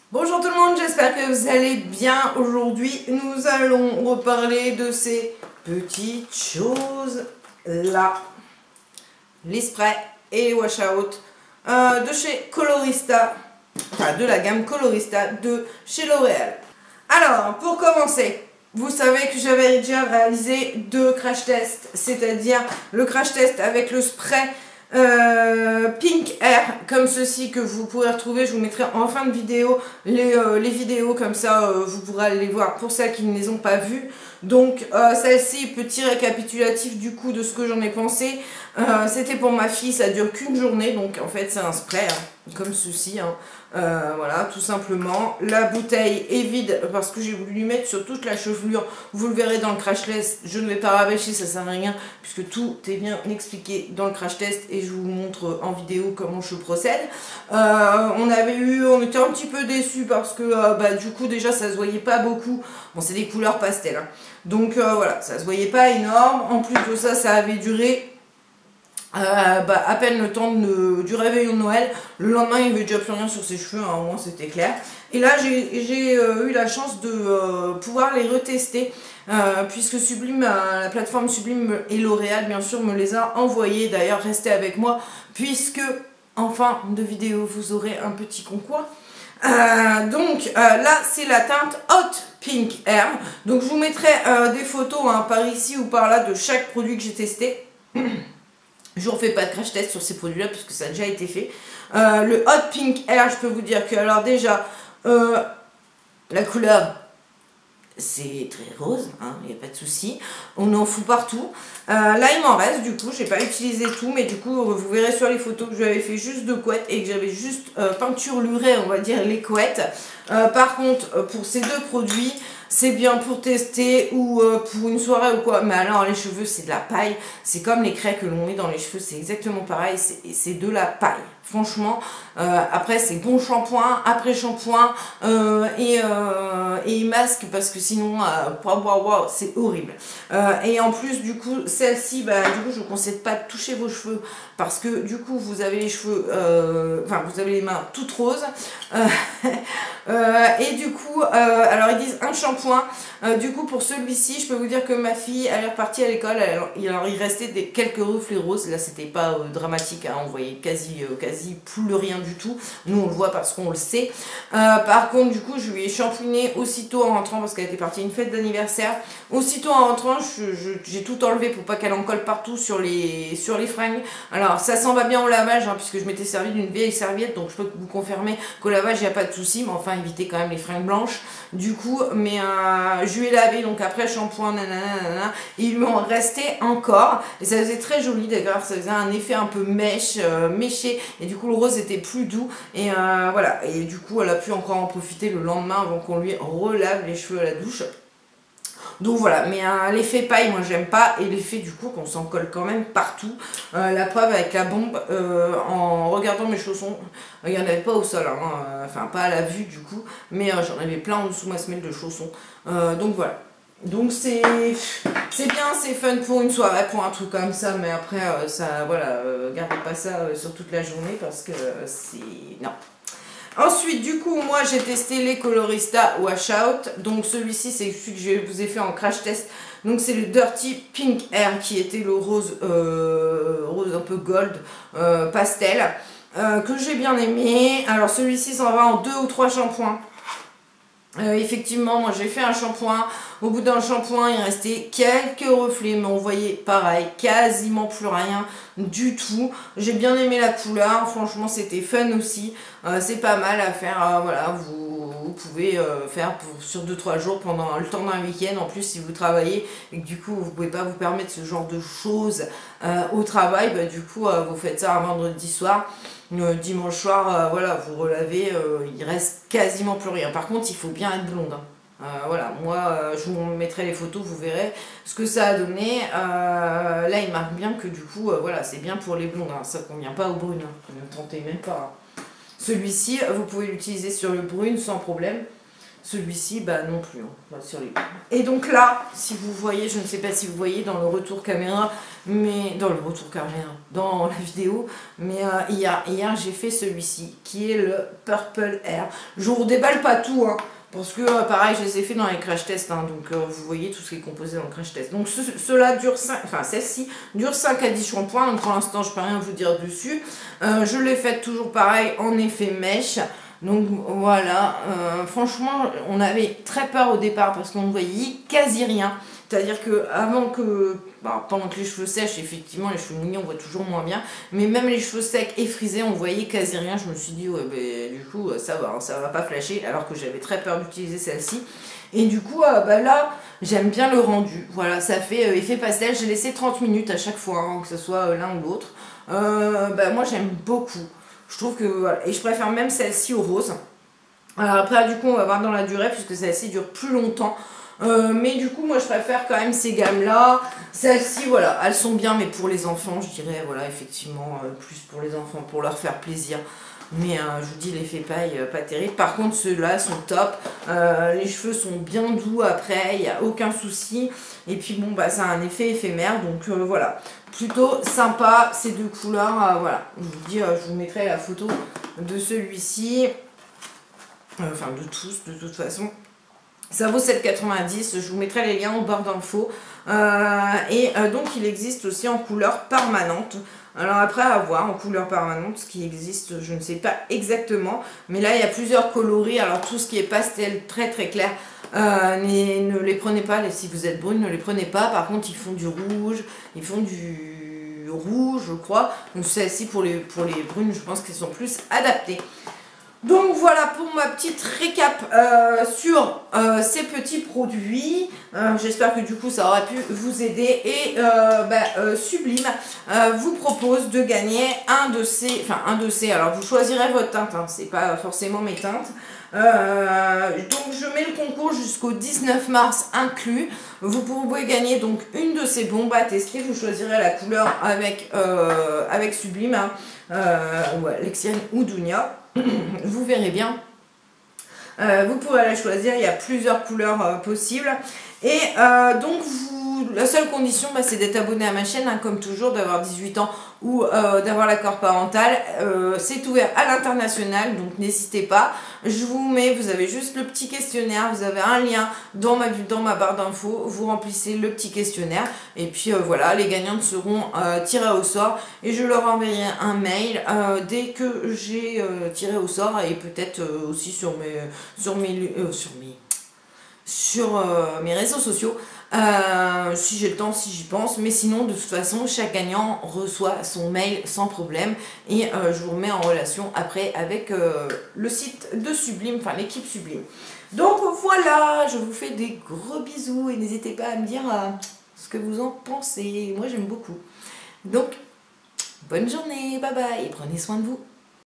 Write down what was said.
Bonjour tout le monde, j'espère que vous allez bien. Aujourd'hui, nous allons reparler de ces petites choses là. Les sprays et les wash out de chez Colorista, enfin de la gamme Colorista de chez L'Oréal. Alors, pour commencer, vous savez que j'avais déjà réalisé deux crash tests, c'est-à-dire le crash test avec le spray Pink Air comme ceci que vous pourrez retrouver. Je vous mettrai en fin de vidéo les vidéos, comme ça vous pourrez aller les voir pour celles qui ne les ont pas vues. Donc celle-ci, petit récapitulatif du coup de ce que j'en ai pensé. C'était pour ma fille, ça dure qu'une journée, donc en fait c'est un spray hein, comme ceci hein. Voilà, tout simplement. La bouteille est vide parce que j'ai voulu lui mettre sur toute la chevelure. Vous le verrez dans le crash test. Je ne vais pas rabâcher, ça sert à rien puisque tout est bien expliqué dans le crash test et je vous montre en vidéo comment je procède. On était un petit peu déçus parce que du coup déjà ça se voyait pas beaucoup. Bon, c'est des couleurs pastel hein. Donc voilà, ça se voyait pas énorme. En plus de ça, ça avait duré à peine le temps du réveillon de Noël. Le lendemain il n'y avait déjà plus rien sur ses cheveux hein, au moins c'était clair. Et là j'ai eu la chance de pouvoir les retester puisque Sublime, la plateforme Sublime et L'Oréal bien sûr me les a envoyés. D'ailleurs restez avec moi puisque en fin de vidéo vous aurez un petit concours. Là c'est la teinte Hot Pink Air. Donc je vous mettrai des photos hein, par ici ou par là de chaque produit que j'ai testé. Je ne refais pas de crash test sur ces produits là puisque ça a déjà été fait. Le Hot Pink Air, je peux vous dire que alors déjà la couleur c'est très rose, il n'y a pas de souci, on en fout partout. Là il m'en reste du coup, j'ai pas utilisé tout, mais du coup vous verrez sur les photos que j'avais fait juste deux couettes et que j'avais juste peinturluré on va dire les couettes. Par contre pour ces deux produits c'est bien pour tester ou pour une soirée ou quoi. Mais alors les cheveux c'est de la paille. C'est comme les craies que l'on met dans les cheveux. C'est exactement pareil. C'est de la paille. Franchement. Après c'est bon shampoing. Après shampoing. Et masque. Parce que sinon c'est horrible. Et en plus du coup celle-ci du coup je vous conseille pas de toucher vos cheveux. Parce que du coup vous avez les cheveux. Vous avez les mains toutes roses. Et du coup alors ils disent un shampoing. Du coup pour celui-ci je peux vous dire que ma fille elle est repartie à l'école, alors il restait quelques reflets roses. Là c'était pas dramatique hein, on voyait quasi plus rien du tout, nous on le voit parce qu'on le sait. Par contre du coup je lui ai shampooiné aussitôt en rentrant parce qu'elle était partie à une fête d'anniversaire. Aussitôt en rentrant j'ai tout enlevé pour pas qu'elle en colle partout sur les fringues. Alors ça s'en va bien au lavage hein, puisque je m'étais servi d'une vieille serviette, donc je peux vous confirmer qu'au lavage il n'y a pas de souci, mais enfin éviter quand même les fringues blanches du coup. Mais je lui ai lavé donc après shampoing nanana, et il m'en restait encore et ça faisait très joli d'ailleurs, ça faisait un effet un peu méché et du coup le rose était plus doux et voilà. Et du coup elle a pu encore en profiter le lendemain avant qu'on lui relave les cheveux à la douche. Donc voilà, mais l'effet paille moi j'aime pas, et l'effet du coup qu'on s'en colle quand même partout. La preuve avec la bombe, en regardant mes chaussons, il n'y en avait pas au sol, hein, enfin pas à la vue du coup, mais j'en avais plein en dessous ma semelle de chaussons. Donc voilà. Donc c'est bien, c'est fun pour une soirée, pour un truc comme ça, mais après ça, voilà, gardez pas ça sur toute la journée parce que c'est... non. Ensuite, du coup, moi j'ai testé les Colorista Wash Out. Donc celui-ci, c'est celui que je vous ai fait en crash test. Donc c'est le Dirty Pink Air qui était le rose un peu gold pastel que j'ai bien aimé. Alors celui-ci s'en va en 2 ou 3 shampoings. Effectivement, moi j'ai fait un shampoing. Au bout d'un shampoing, il restait quelques reflets, mais on voyait pareil, quasiment plus rien du tout. J'ai bien aimé la couleur, franchement c'était fun aussi. C'est pas mal à faire, voilà, vous pouvez faire sur 2-3 jours pendant le temps d'un week-end. En plus, si vous travaillez et que du coup vous pouvez pas vous permettre ce genre de choses au travail, du coup vous faites ça un vendredi soir. Dimanche soir, voilà, vous relavez, il reste quasiment plus rien. Par contre, il faut bien être blonde. Voilà, moi, je vous mettrai les photos, vous verrez ce que ça a donné. Là, il marque bien que du coup, voilà, c'est bien pour les blondes. Hein, ça convient pas aux brunes. Hein, ne tentez même pas. Hein. Celui-ci, vous pouvez l'utiliser sur le brune sans problème. Celui-ci, bah non plus. Hein, sur les... Et donc là, si vous voyez, je ne sais pas si vous voyez dans le retour caméra, mais dans le retour caméra, dans la vidéo, mais hier j'ai fait celui-ci, qui est le Purple Air. Je vous déballe pas tout, hein, parce que pareil, je les ai fait dans les crash tests, hein, donc vous voyez tout ce qui est composé dans le crash test. Donc cela dure 5, enfin celle-ci dure 5 à 10 shampoings, donc pour l'instant je peux rien vous dire dessus. Je l'ai faite toujours pareil en effet mèche. Donc voilà, franchement on avait très peur au départ parce qu'on ne voyait quasi rien. C'est-à-dire que avant que, pendant que les cheveux sèchent, effectivement les cheveux mouillés on voit toujours moins bien. Mais même les cheveux secs et frisés on voyait quasi rien. Je me suis dit ouais ben du coup ça va pas flasher alors que j'avais très peur d'utiliser celle-ci. Et du coup là j'aime bien le rendu. Voilà, ça fait effet pastel. J'ai laissé 30 minutes à chaque fois, hein, que ce soit l'un ou l'autre. Moi j'aime beaucoup. Je trouve que voilà, et je préfère même celle-ci au rose. Alors après du coup on va voir dans la durée puisque celle-ci dure plus longtemps. Mais du coup moi je préfère quand même ces gammes là. Celles-ci voilà, elles sont bien mais pour les enfants je dirais voilà effectivement plus pour les enfants pour leur faire plaisir. Mais je vous dis l'effet paille pas terrible. Par contre ceux-là sont top. Les cheveux sont bien doux après, il n'y a aucun souci. Et puis bon bah ça a un effet éphémère donc voilà. Plutôt sympa ces deux couleurs. Voilà, je vous dis je vous mettrai la photo de celui-ci. Enfin de tous de toute façon. Ça vaut 7,90. Je vous mettrai les liens en barre d'infos. Donc il existe aussi en couleur permanente. Alors après à voir en couleur permanente ce qui existe je ne sais pas exactement. Mais là il y a plusieurs coloris. Alors tout ce qui est pastel très très clair ne les prenez pas. Si vous êtes brune ne les prenez pas. Par contre ils font du rouge. Ils font du rouge je crois. Donc celles-ci pour les brunes je pense qu'elles sont plus adaptées. Donc voilà pour ma petite récap sur ces petits produits. J'espère que du coup ça aura pu vous aider. Et Sublime vous propose de gagner un de ces, alors vous choisirez votre teinte, hein, c'est pas forcément mes teintes. Donc je mets le concours jusqu'au 19 mars inclus. Vous pouvez gagner donc une de ces bombes à tester. Vous choisirez la couleur avec Sublime, hein, Lexienne ou Dunia. Vous verrez bien. Vous pourrez la choisir, il y a plusieurs couleurs possibles. Et donc la seule condition c'est d'être abonné à ma chaîne, hein, comme toujours, d'avoir 18 ans ou d'avoir l'accord parental. C'est ouvert à l'international, donc n'hésitez pas. Je vous mets, vous avez juste le petit questionnaire, vous avez un lien dans ma barre d'infos, vous remplissez le petit questionnaire et puis voilà, les gagnantes seront tirées au sort et je leur enverrai un mail dès que j'ai tiré au sort et peut-être aussi sur mes réseaux sociaux. Si j'ai le temps, si j'y pense, mais sinon de toute façon chaque gagnant reçoit son mail sans problème et je vous remets en relation après avec le site de Sublime, enfin l'équipe Sublime. Donc voilà, je vous fais des gros bisous et n'hésitez pas à me dire ce que vous en pensez. Moi j'aime beaucoup. Donc bonne journée, bye bye et prenez soin de vous.